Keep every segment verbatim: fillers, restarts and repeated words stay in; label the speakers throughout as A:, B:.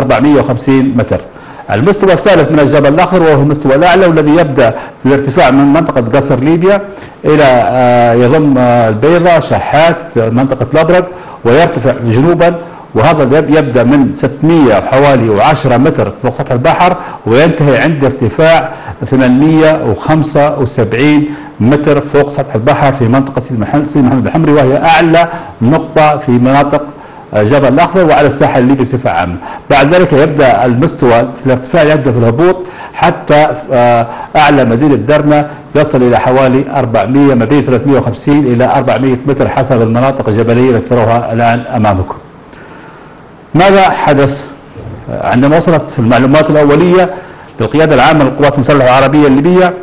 A: أربعمئة وخمسين متر. المستوى الثالث من الجبل الأخضر وهو المستوى الأعلى والذي يبدأ في الارتفاع من منطقة قصر ليبيا إلى يضم البيضة، شحات، منطقة الأبرد، ويرتفع جنوبا، وهذا يبدأ من ستمئة حوالي وعشرة متر فوق سطح البحر وينتهي عند ارتفاع ثمانمئة وخمسة وسبعين متر فوق سطح البحر في منطقة سيدي محمد الحمري، وهي أعلى نقطة في مناطق جبل الأخضر وعلى الساحل الليبي بصفة عامة. بعد ذلك يبدأ المستوى في الارتفاع يبدأ في الهبوط حتى أعلى مدينة درنا يصل إلى حوالي أربعمئة ما بين ثلاثمئة وخمسين إلى أربعمئة متر حسب المناطق الجبلية التي تروها الآن أمامكم. ماذا حدث؟ عندما وصلت المعلومات الأولية للقيادة العامة للقوات المسلحة العربية الليبية،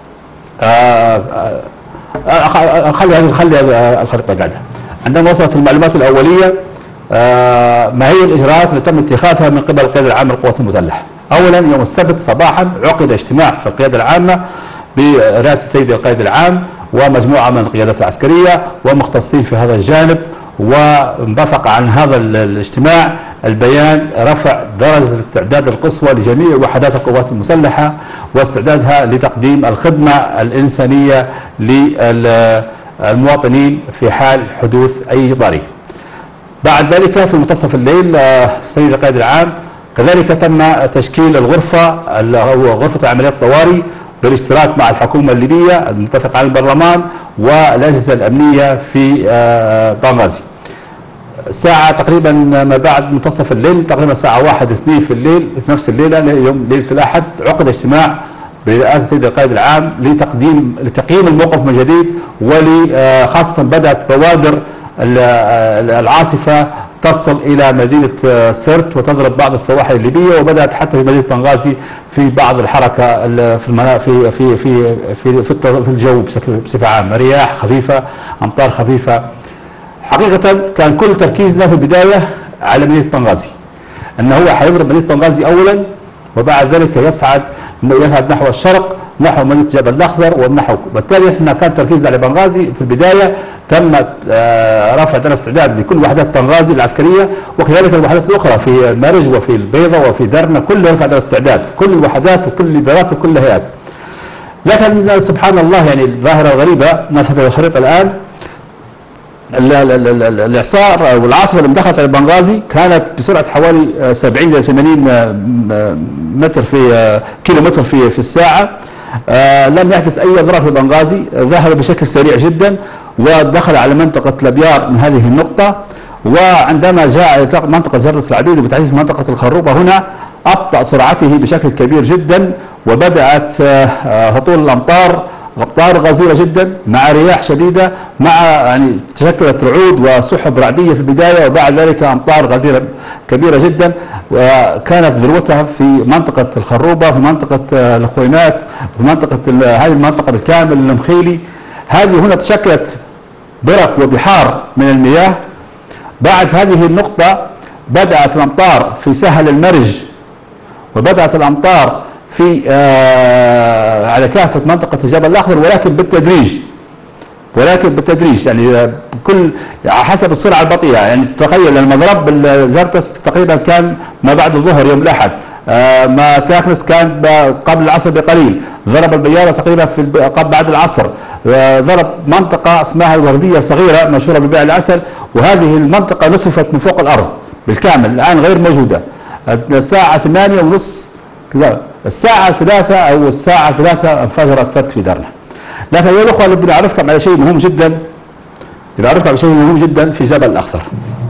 A: خلي هذه خلي الخريطة قاعدة. عندما وصلت المعلومات الأولية ما هي الإجراءات التي تم اتخاذها من قبل القيادة العامة للقوات المسلحة؟ أولا يوم السبت صباحا عقد اجتماع في القيادة العامة برئاسة السيد القائد العام ومجموعة من القيادات العسكرية ومختصين في هذا الجانب، وانبثق عن هذا الاجتماع البيان رفع درجة الاستعداد القصوى لجميع وحدات القوات المسلحة واستعدادها لتقديم الخدمة الإنسانية للمواطنين في حال حدوث أي ضرر. بعد ذلك في منتصف الليل السيد القائد العام كذلك تم تشكيل الغرفة أو غرفة عمليات الطوارئ بالاشتراك مع الحكومة الليبية المتفق على البرلمان والأجهزة الأمنية في بنغازي. الساعة تقريبا ما بعد منتصف الليل تقريبا الساعة واحد اثنين في الليل في نفس الليلة يوم ليلة الأحد عقد اجتماع برئاسة السيد القائد العام لتقديم لتقييم الموقف من جديد، وخاصة بدأت بوادر العاصفة تصل إلى مدينة سرت وتضرب بعض السواحل الليبية، وبدأت حتى في مدينة بنغازي في بعض الحركة في المنا... في في في في في, في الجو بصفة عامة، رياح خفيفة، أمطار خفيفة. حقيقة كان كل تركيزنا في البداية على مدينة بنغازي، أنه هو حيضرب مدينة بنغازي أولا وبعد ذلك يصعد يذهب نحو الشرق نحو مدينة جبل الأخضر والنحو. بالتالي احنا كان تركيزنا على بنغازي في البداية. تم رفع درجة الاستعداد لكل وحدات بنغازي العسكرية وكذلك الوحدات الأخرى في المرج وفي البيضة وفي درنا، كل رفع درجة الاستعداد، كل الوحدات وكل الإدارات وكل الهيئات. لكن سبحان الله يعني الظاهرة الغريبة نشهد الخريطة الآن، الإعصار أو العاصفة اللي دخلت على بنغازي كانت بسرعة حوالي سبعين إلى ثمانين متر في كيلو متر في في الساعة. آه لم يحدث أي ضرر في بنغازي، ذهب بشكل سريع جدا ودخل على منطقة الأبيار من هذه النقطة، وعندما جاء إطلاق منطقة جرس العبيد وبتحديد منطقة الخروبة هنا أبطأ سرعته بشكل كبير جدا، وبدأت آه هطول الأمطار أمطار غزيرة جدا مع رياح شديدة، مع يعني تشكلت رعود وسحب رعدية في البداية، وبعد ذلك أمطار غزيرة كبيرة جدا، وكانت ذروتها في منطقة الخروبة، في منطقة الخوينات، في منطقة هذه المنطقة بالكامل المخيلي. هذه هنا تشكلت برك وبحار من المياه. بعد هذه النقطة بدأت الأمطار في سهل المرج، وبدأت الأمطار في آه على كافة منطقة الجبل الأخضر، ولكن بالتدريج ولكن بالتدريج يعني كل حسب السرعة البطيئة. يعني تتخيل لما ضرب الزرتس تقريبا كان ما بعد الظهر يوم الأحد، آه ما تاخنس كان قبل العصر بقليل، ضرب البيارة تقريبا في قبل بعد العصر، آه ضرب منطقة اسمها الوردية صغيرة مشهورة ببيع العسل، وهذه المنطقة نصفت من فوق الأرض بالكامل الآن غير موجودة. الساعة ثمانية ونص الساعة ثلاثة أو الساعة ثلاثة انفجر السد في درنا. لكن يا الأخوة اللي بدي أعرفكم على شيء مهم جدا، بدي أعرفكم على شيء مهم جدا في جبل الأخضر.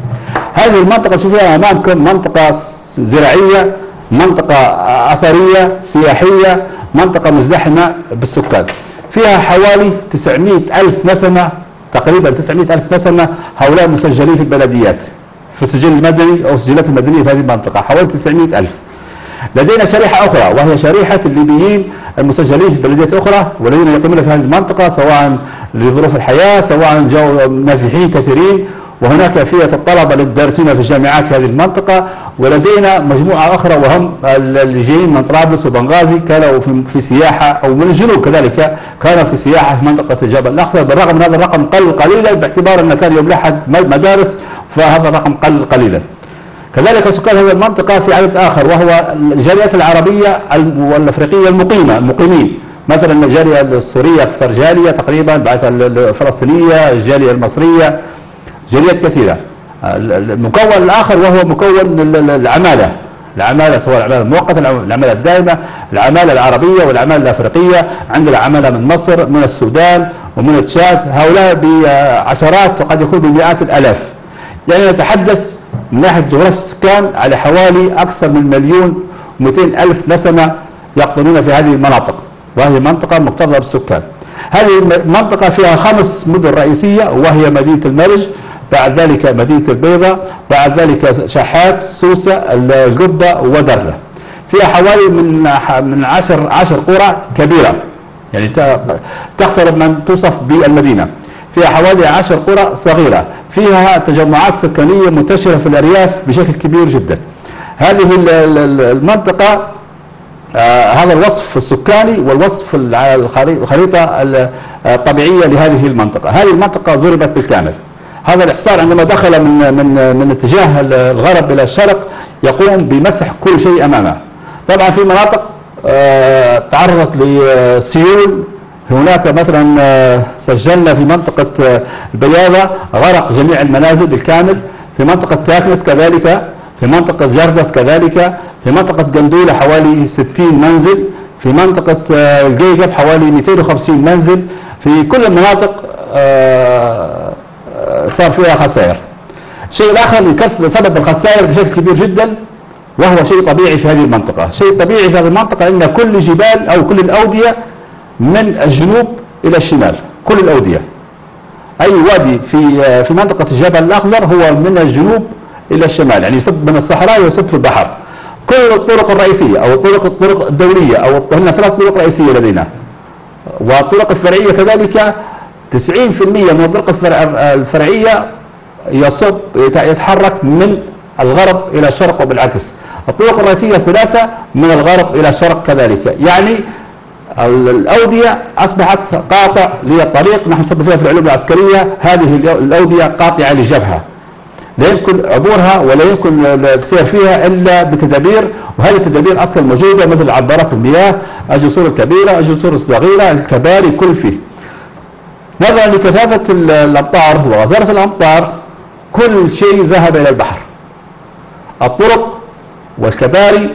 A: هذه المنطقة شوفوها أمامكم منطقة زراعية، منطقة أثرية سياحية، منطقة مزدحمة بالسكان، فيها حوالي تسعمئة ألف نسمة، تقريبا تسعمئة ألف نسمة هؤلاء مسجلين في البلديات في السجل المدني أو السجلات المدنية في هذه المنطقة حوالي تسعمئة ألف. لدينا شريحة أخرى وهي شريحة الليبيين المسجلين في بلديات أخرى والذين يقيمون في هذه المنطقة سواء لظروف الحياة سواء جو نازحين كثيرين، وهناك فئة الطلبة للدارسين في الجامعات في هذه المنطقة. ولدينا مجموعة أخرى وهم اللي جايين من طرابلس وبنغازي كانوا في سياحة، أو من الجنوب كذلك كانوا في سياحة في منطقة الجبل الأخضر. بالرغم من هذا الرقم قل قليلا باعتبار أن كان يوم الأحد مدارس، فهذا الرقم قل قليلا. كذلك سكان هذه المنطقة في عدد آخر وهو الجاليات العربية والأفريقية المقيمة المقيمين، مثلا الجالية السورية أكثر جالية تقريبا، بعد الفلسطينية، الجالية المصرية، جاليات كثيرة. المكون الآخر وهو مكون العمالة، العمالة سواء العمالة المؤقتة، العمالة الدائمة، العمالة العربية والعمالة الأفريقية. عندنا عمالة من مصر، من السودان، ومن تشاد، هؤلاء بعشرات وقد يكون بمئات الآلاف. يعني نتحدث من ناحية جغرافية السكان على حوالي أكثر من مليون ومئتين ألف نسمة يقطنون في هذه المناطق، وهي منطقة مكتظة بالسكان. هذه المنطقة فيها خمس مدن رئيسية، وهي مدينة المرج، بعد ذلك مدينة البيضاء، بعد ذلك شحات، سوسة، القبة، ودرة. فيها حوالي من من عشر عشر قرى كبيرة، يعني تقترب من توصف بالمدينة. فيها حوالي عشر قرى صغيرة، فيها تجمعات سكانية منتشرة في الأرياف بشكل كبير جدا. هذه المنطقة آه هذا الوصف السكاني والوصف الخريطة الطبيعية لهذه المنطقة. هذه المنطقة ضربت بالكامل. هذا الإحصار عندما دخل من من من اتجاه الغرب إلى الشرق يقوم بمسح كل شيء أمامه. طبعا في مناطق آه تعرضت لسيول، هناك مثلا آه سجلنا في منطقة آه البياضة غرق جميع المنازل بالكامل، في منطقة تاكنس كذلك، في منطقة جردس كذلك، في منطقة قندولة حوالي ستين منزل، في منطقة آه القيقب حوالي مئتين وخمسين منزل. في كل المناطق آه صار فيها خسائر. الشيء الآخر سبب الخسائر بشكل كبير جدا، وهو شيء طبيعي في هذه المنطقة. شيء طبيعي في هذه المنطقة أن كل الجبال أو كل الأودية من الجنوب إلى الشمال، كل الأودية. أي وادي في في منطقة الجبل الأخضر هو من الجنوب إلى الشمال، يعني يصب من الصحراء ويصب في البحر. كل الطرق الرئيسية أو الطرق الطرق الدولية أو هنا ثلاث طرق رئيسية لدينا، والطرق الفرعية كذلك. تسعين بالمئة من الطرق الفرعية يصب يتحرك من الغرب إلى الشرق وبالعكس. الطرق الرئيسية ثلاثة من الغرب إلى الشرق كذلك. يعني الأودية أصبحت قاطع للطريق، نحن نسمي فيها في العلوم العسكرية هذه الأودية قاطعة للجبهة، لا يمكن عبورها ولا يمكن السير فيها إلا بتدابير، وهذه التدابير أصلا موجودة مثل عبارات المياه، الجسور الكبيرة، الجسور الصغيرة، الكباري، كل فيه. نظرا لكثافة الأمطار وغزارة الأمطار كل شيء ذهب إلى البحر. الطرق والكباري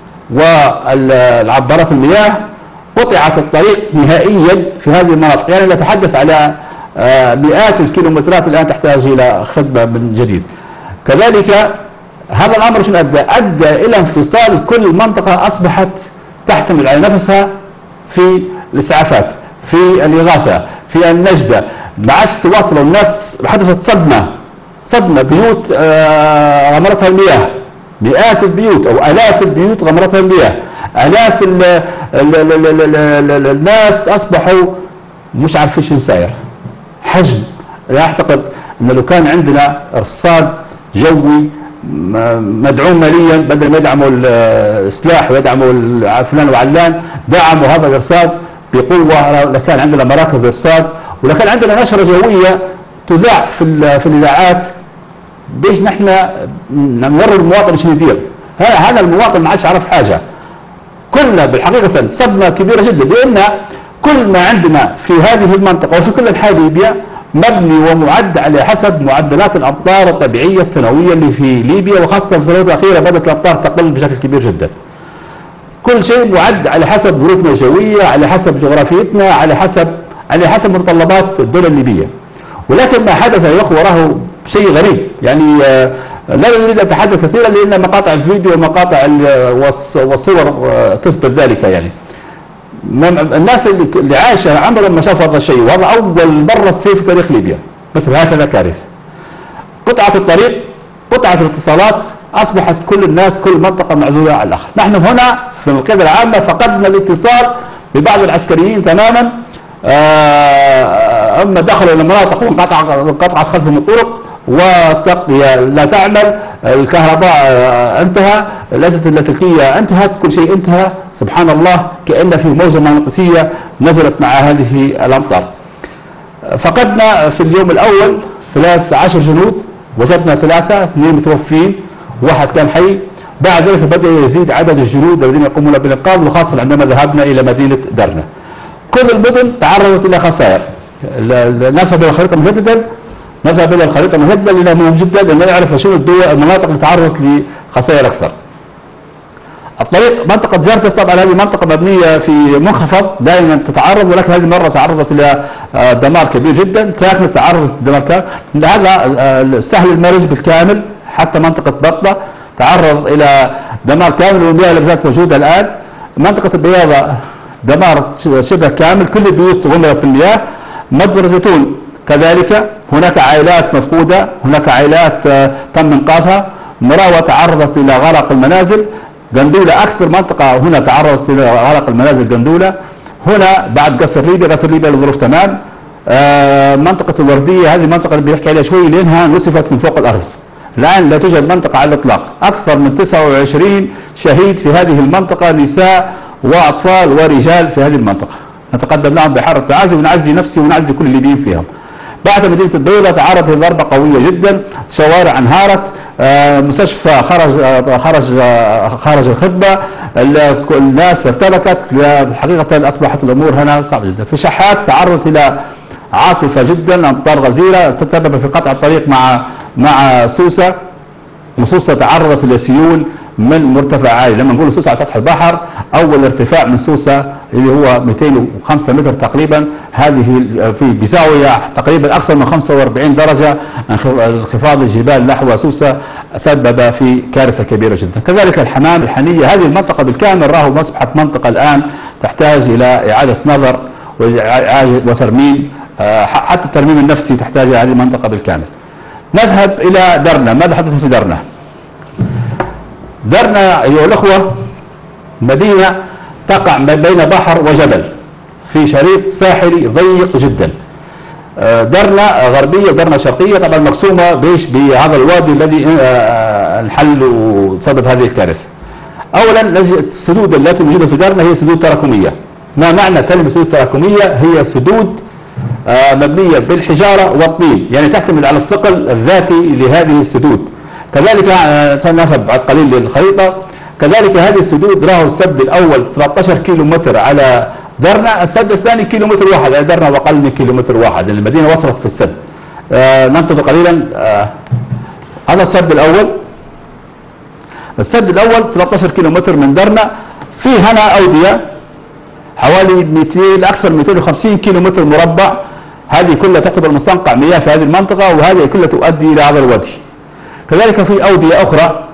A: والعبارات المياه قطعت الطريق نهائيا في هذه المناطق، يعني نتحدث على مئات الكيلومترات الآن تحتاج إلى خدمة من جديد. كذلك هذا الأمر شنو أدى؟ أدى إلى انفصال كل منطقة أصبحت تحتمل على نفسها في الإسعافات، في الإغاثة، في النجدة. ما عادش تواصلوا الناس، حدثت صدمة صدمة بيوت غمرتها المياه، مئات البيوت أو آلاف البيوت غمرتها المياه، آلاف ال ال ال ال ال ال الناس أصبحوا مش عارفين شو ساير. حجم لا أعتقد أن لو كان عندنا إرصاد جوي مدعوم ماليا، بدل ما يدعموا السلاح ويدعموا فلان وعلان، دعموا هذا الإرصاد بقوة. لكان عندنا مراكز إرصاد، ولكان عندنا نشرة جوية تذاع في في الإذاعات بيش نحن نوري المواطن شو يدير. هذا المواطن ما عادش عرف حاجة. كلنا بالحقيقة صدمة كبيرة جدا، لأن كل ما عندنا في هذه المنطقة وفي كل أنحاء ليبيا مبني ومعد على حسب معدلات الأمطار الطبيعية السنوية اللي في ليبيا، وخاصة في السنوات الأخيرة بدأت الأمطار تقل بشكل كبير جدا. كل شيء معد على حسب ظروفنا الجوية، على حسب جغرافيتنا، على حسب على حسب متطلبات الدولة الليبية. ولكن ما حدث يا اخوة راه شيء غريب، يعني لا نريد أن أتحدث كثيرا لأن مقاطع الفيديو ومقاطع والصور تثبت ذلك. يعني الناس اللي عايشة عمرهم ما شافوا هذا الشيء، وهذا أول مرة تصير في تاريخ ليبيا مثل هكذا كارثة. قطعة الطريق، قطعة الاتصالات، أصبحت كل الناس كل منطقة معزولة على الآخر. نحن هنا في القيادة العامة فقدنا الاتصال ببعض العسكريين تماما. أما دخلوا إلى المناطق وانقطعت خلفهم الطرق والتغطية لا تعمل، الكهرباء انتهى، الأجهزة اللاسلكية انتهت، كل شيء انتهى. سبحان الله، كأن في موجة مغناطيسية نزلت مع هذه الأمطار. فقدنا في اليوم الأول ثلاث عشر جنود، وجدنا ثلاثة، اثنين متوفين واحد كان حي. بعد ذلك بدأ يزيد عدد الجنود الذين يقومون بالإنقاذ، وخاصة عندما ذهبنا إلى مدينة درنا. كل المدن تعرضت إلى خسائر. نذهب إلى الخريطة مجددا نذهب إلى الخريطة مجددا لأنه مهم جدا أن نعرف شنو الدول المناطق اللي تعرضت لخسائر أكثر. الطريق منطقة جرتس طبعا هذه منطقة مبنية في منخفض دائما تتعرض، ولكن هذه المرة تعرضت إلى دمار كبير جدا. كانت تعرضت لدمار كامل. هذا سهل المرج بالكامل حتى منطقة بطلة تعرض إلى دمار كامل، والمياه لا زالت موجودة الآن. منطقة البياضة دمار شبه كامل، كل البيوت غمرت بالمياه. مدبر زيتون كذلك هناك عائلات مفقودة، هناك عائلات تم إنقاذها. مراوة تعرضت إلى غرق المنازل. قندولة أكثر منطقة هنا تعرضت إلى غرق المنازل قندولة. هنا بعد قصر ليبيا، قصر ليبيا لظروف تمام. آه منطقة الوردية هذه المنطقة اللي بيحكي عليها شوي لأنها نسفت من فوق الأرض. الآن لا توجد منطقة على الإطلاق. أكثر من تسعة وعشرين شهيد في هذه المنطقة، نساء وأطفال ورجال في هذه المنطقة. نتقدم لهم بحارة تعازي ونعزي نفسي ونعزي كل الليبيين فيهم. بعد مدينة البيضاء تعرضت لضربة قوية جدا، شوارع انهارت، آه مستشفى خرج آه خرج آه خرج الخدمة، الناس ارتبكت. حقيقة أصبحت الأمور هنا صعبة جدا. في شحات تعرضت إلى عاصفة جدا، أمطار غزيرة تسبب في قطع الطريق مع مع سوسة، وسوسة تعرضت إلى سيول من مرتفع عالي. لما نقول سوسة على سطح البحر، أول ارتفاع من سوسة اللي هو مئتين وخمسة متر تقريبا، هذه في بزاوية تقريبا أكثر من خمسة وأربعين درجة. انخفاض الجبال نحو سوسة سبب في كارثة كبيرة جدا. كذلك الحمام الحنية، هذه المنطقة بالكامل راهو أصبحت منطقة الآن تحتاج إلى إعادة نظر وترميم، حتى الترميم النفسي تحتاج هذه المنطقة بالكامل. نذهب إلى درنا. ماذا حدث في درنا؟ درنا أيها الأخوة مدينة تقع بين بحر وجبل في شريط ساحلي ضيق جدا. درنا غربية ودرنا شرقية، طبعا مقسومة بيش بهذا الوادي الذي انحل وسبب هذه الكارثة. أولا السدود التي موجودة في درنا هي سدود تراكمية. ما معنى كلمة سدود تراكمية؟ هي سدود مبنية بالحجارة والطين، يعني تعتمد على الثقل الذاتي لهذه السدود. كذلك سنذهب بعد قليل للخريطة. كذلك هذه السدود راهو السد الأول ثلاثة عشر كيلو متر على درنا، السد الثاني كيلو متر واحد على درنا وأقل من كيلو متر واحد، لأن المدينة وصلت في السد. آه ننتظر قليلا. آه هذا السد الأول. السد الأول ثلاثة عشر كيلو متر من درنا. في هنا أودية حوالي مئتين أكثر من مئتين وخمسين كيلو متر مربع، هذه كلها تعتبر مستنقع مياه في هذه المنطقة، وهذه كلها تؤدي إلى هذا الوادي. كذلك في أودية أخرى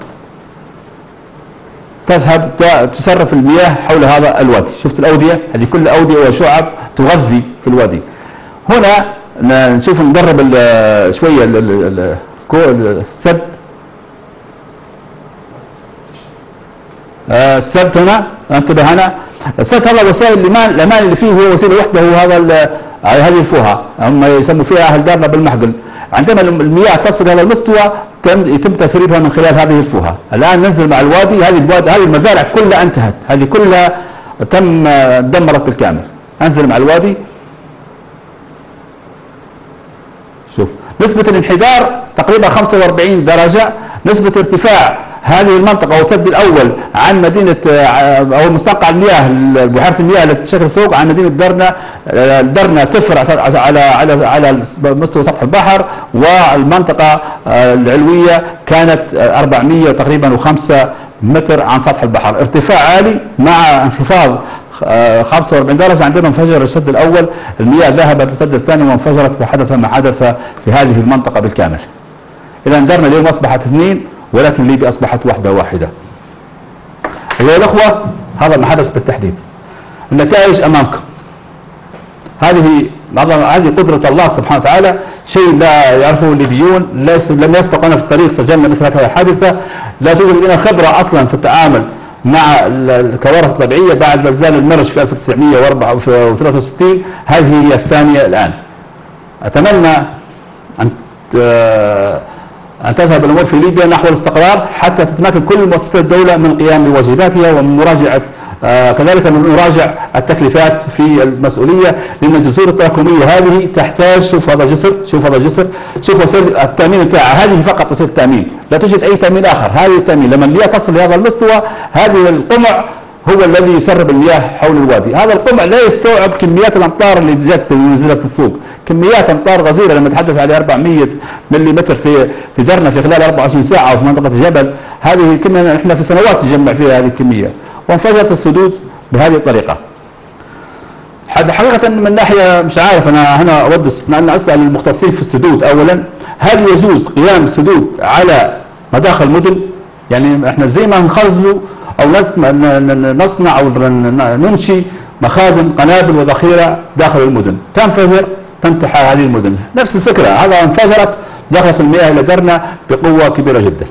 A: تذهب تصرف المياه حول هذا الوادي. شفت الأودية هذه كلها أودية وشعب تغذي في الوادي. هنا نشوف نقرب شوية السد. السد هنا انتبه هنا السد هذا وسائل الأمان اللي فيه هو وسيلة وحده، هو هذا هذه الفوهة هم يسموا فيها أهل دارنا بالمحقل. عندما المياه تصل إلى المستوى يتم تسريبها من خلال هذه الفوهة. الآن ننزل مع الوادي، هذه الوادي هذه المزارع كلها انتهت، هذه كلها تم دمرت بالكامل. انزل مع الوادي. شوف نسبة الانحدار تقريبا خمسة وأربعين درجة. نسبة ارتفاع هذه المنطقة أو السد الأول عن مدينة أو مستنقع المياه بحيرة المياه التي تشكل فوق عن مدينة درنا. درنا صفر على على على مستوى سطح البحر، والمنطقة العلوية كانت أربعمئة تقريبا وخمسة متر عن سطح البحر. ارتفاع عالي مع انخفاض خمسة وأربعين درجة. عندما انفجر السد الأول المياه ذهبت للسد الثاني وانفجرت وحدث ما حدث في هذه المنطقة بالكامل. إذا درنا اليوم أصبحت اثنين، ولكن ليبيا أصبحت وحدة واحدة. أيها الأخوة هذا ما حدث بالتحديد. النتائج أمامكم. هذه هذه قدرة الله سبحانه وتعالى، شيء لا يعرفه الليبيون، لم يسبق لنا في الطريق سجلنا مثل هذه الحادثة. لا توجد لنا خبرة أصلا في التعامل مع الكوارث الطبيعية بعد زلزال المرج في ألف وتسعمئة وثلاثة وستين. هذه هي الثانية الآن. أتمنى أن أن تذهب الأمور في ليبيا نحو الاستقرار حتى تتمكن كل مؤسسات الدولة من القيام بواجباتها ومن مراجعة آه كذلك من نراجع التكليفات في المسؤولية، لأن الجسور التراكمية هذه تحتاج، شوف هذا جسر، شوف هذا جسر، شوف وسائل التأمين بتاعها، هذه فقط وسائل التأمين، لا توجد أي تأمين آخر. هذه التأمين لما المياه تصل لهذا المستوى، هذا القمع هو الذي يسرب المياه حول الوادي. هذا القمع لا يستوعب كميات الأمطار اللي جت ونزلت من فوق، كميات أمطار غزيرة لما نتحدث على أربعمئة ملم في في درنا في خلال أربعة وعشرين ساعة في منطقة الجبل. هذه كنا احنا في سنوات تجمع فيها هذه الكمية، وانفجرت السدود بهذه الطريقة. حقيقة من ناحية مش عارف، أنا هنا أود أن أسأل المختصين في السدود أولا، هل يجوز قيام سدود على مداخل المدن؟ يعني احنا زي ما نخزن أو نصنع أو ننشي مخازن قنابل وذخيرة داخل المدن، تنفجر تنتحى هذه المدن. نفس الفكرة، هذا انفجرت دخلت المياه إلى درنا بقوة كبيرة جدا.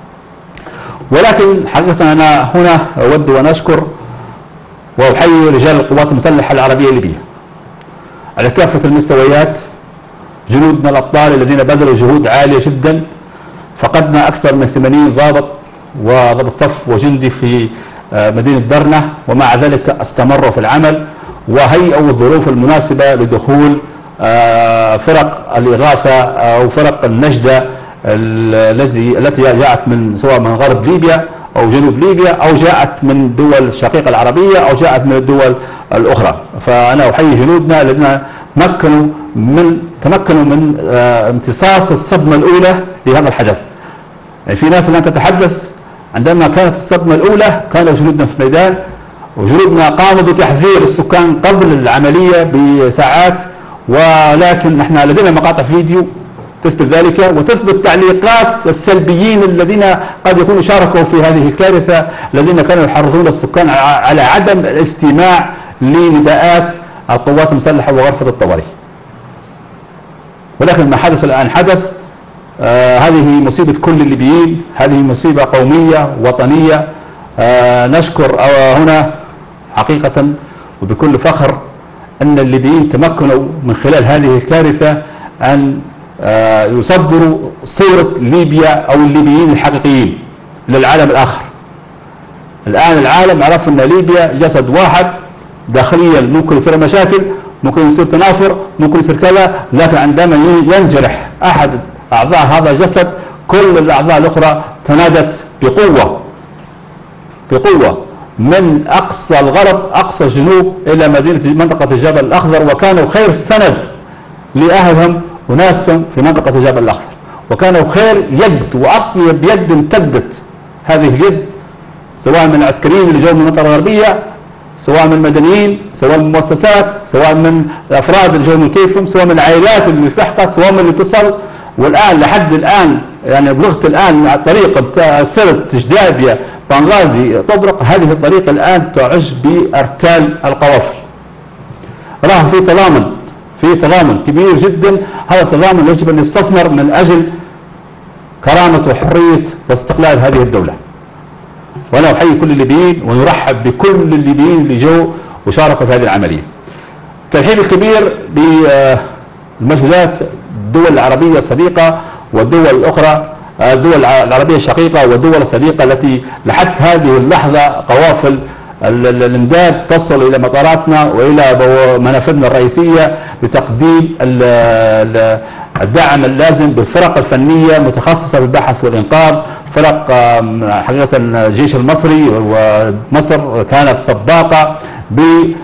A: ولكن حقيقة أنا هنا أود أن أشكر وأحيي رجال القوات المسلحة العربية الليبية على كافة المستويات، جنودنا الأبطال الذين بذلوا جهود عالية جدا. فقدنا أكثر من ثمانين ضابط وضابط صف وجندي في مدينة درنا، ومع ذلك استمروا في العمل وهيئوا الظروف المناسبة لدخول فرق الإغاثة أو فرق النجدة التي التي جاءت من سواء من غرب ليبيا أو جنوب ليبيا أو جاءت من الدول الشقيقة العربية أو جاءت من الدول الأخرى. فأنا أحيي جنودنا الذين تمكنوا من تمكنوا من امتصاص الصدمة الأولى لهذا الحدث. يعني في ناس الآن تتحدث عندما كانت الصدمة الأولى كانوا جنودنا في الميدان، وجنودنا قاموا بتحذير السكان قبل العملية بساعات، ولكن نحن لدينا مقاطع فيديو تثبت ذلك وتثبت تعليقات السلبيين الذين قد يكونوا شاركوا في هذه الكارثة، الذين كانوا يحرضون السكان على عدم الاستماع لنداءات القوات المسلحة وغرفة الطوارئ. ولكن ما حدث الآن حدث. آه هذه مصيبة كل الليبيين، هذه مصيبة قومية وطنية. آه نشكر آه هنا حقيقة وبكل فخر أن الليبيين تمكنوا من خلال هذه الكارثة أن آه يصدروا صورة ليبيا أو الليبيين الحقيقيين للعالم الآخر. الآن العالم عرف أن ليبيا جسد واحد، داخليا ممكن يصير مشاكل، ممكن يصير تنافر، ممكن يصير كذا، لكن عندما ينجرح أحد أعضاء هذا الجسد كل الأعضاء الأخرى تنادت بقوة بقوة من أقصى الغرب أقصى الجنوب إلى مدينة منطقة الجبل الأخضر، وكانوا خير سند لأهلهم وناسهم في منطقة الجبل الأخضر، وكانوا خير يد وأطيب يد امتدت هذه اليد، سواء من العسكريين اللي جاوا من المنطقة الغربية، سواء من المدنيين، سواء من المؤسسات، سواء من الأفراد اللي جاوا من كيفهم، سواء من العائلات اللي التحقت، سواء من اللي اتصل. والآن لحد الآن يعني بلغت الآن طريقة سرت جدابيا بنغازي طبرق، هذه الطريقة الآن تعج بأرتال القوافل. راه في تضامن في تضامن كبير جدا. هذا التضامن يجب أن يستثمر من أجل كرامة وحرية واستقلال هذه الدولة. وأنا أحيي كل الليبيين ونرحب بكل الليبيين اللي جو وشاركوا في هذه العملية. الترحيب الكبير بالمجهودات الدول العربية الصديقة والدول الأخرى، الدول العربية الشقيقة والدول الصديقة التي لحد هذه اللحظة قوافل الامداد تصل إلى مطاراتنا وإلى منافذنا الرئيسية لتقديم الدعم اللازم بالفرق الفنية متخصصة بالبحث والإنقاذ. فرق حقيقة الجيش المصري ومصر كانت سباقة ب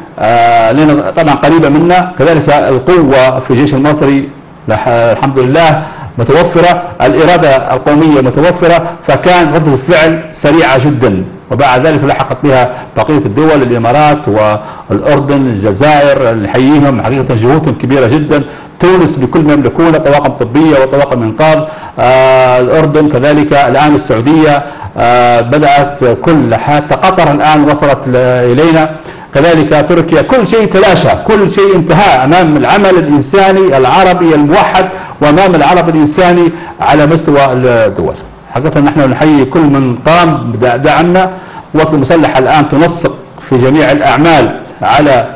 A: طبعا قريبة منا، كذلك القوة في الجيش المصري الحمد لله متوفرة، الإرادة القومية متوفرة، فكان ردة الفعل سريعة جدا، وبعد ذلك لحقت بها بقية الدول، الإمارات والأردن الجزائر نحييهم حقيقة جهودهم كبيرة جدا، تونس بكل ما يملكونه طواقم طبية وطواقم إنقاذ، آه الأردن كذلك، الآن السعودية آه بدأت كل، حتى قطر الآن وصلت إلينا، كذلك تركيا، كل شيء تلاشى، كل شيء انتهى أمام العمل الإنساني العربي الموحد وأمام العرب الإنساني على مستوى الدول. حقيقة نحن نحيي كل من قام بدعمنا. القوات المسلحة الآن تنسق في جميع الأعمال على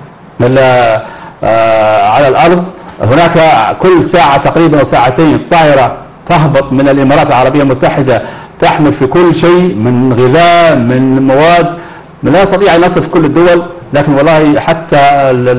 A: على الأرض. هناك كل ساعة تقريبا أو ساعتين طائرة تهبط من الإمارات العربية المتحدة تحمل في كل شيء من غذاء من مواد. لا يستطيع أن يصف كل الدول، لكن والله حتى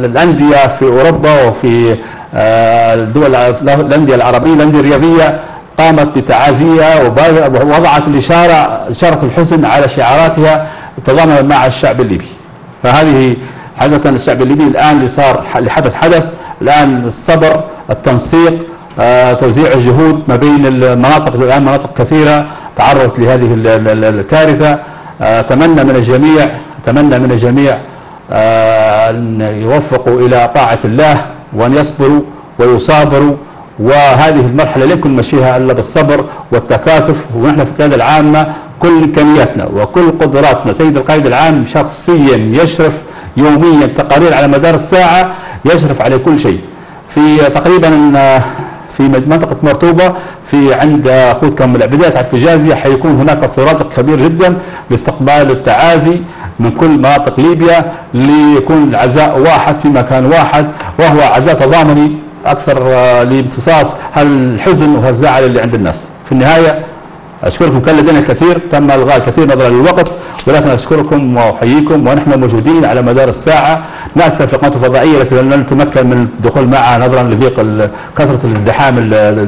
A: الأندية في أوروبا وفي الدول الأندية العربية، الأندية الرياضية قامت بتعازيها ووضعت الإشارة إشارة الحزن على شعاراتها تضامنا مع الشعب الليبي. فهذه حقيقة الشعب الليبي الآن اللي صار اللي حدث حدث الآن الصبر، التنسيق، آه، توزيع الجهود ما بين المناطق. الآن مناطق كثيرة تعرضت لهذه الكارثة. آه، أتمنى من الجميع أتمنى من الجميع آه، أن يوفقوا إلى طاعة الله وأن يصبروا ويصابروا، وهذه المرحلة لا يمكن نمشيها إلا بالصبر والتكاتف. ونحن في القيادة العامة كل إمكانياتنا وكل قدراتنا، سيد القائد العام شخصيا يشرف يوميا تقارير على مدار الساعة، يشرف على كل شيء. في تقريبا في منطقة مرطوبة في عند أخوك كم العبيدات على الحجازية حيكون هناك صورات كبير جدا لاستقبال التعازي من كل مناطق ليبيا، ليكون العزاء واحد في مكان واحد، وهو عزاء تضامني أكثر لامتصاص هالحزن وهالزعل اللي عند الناس. في النهاية أشكركم، كان لدينا الكثير تم إلغاء الكثير نظرا للوقت، ولكن أشكركم وأحييكم ونحن موجودين على مدار الساعة. نأسف في القناة الفضائية لكن لن نتمكن من الدخول معها نظرا لضيق كثرة الازدحام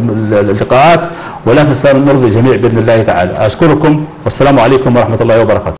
A: اللقاءات، ولكن سنرضي الجميع بإذن الله تعالى. أشكركم والسلام عليكم ورحمة الله وبركاته.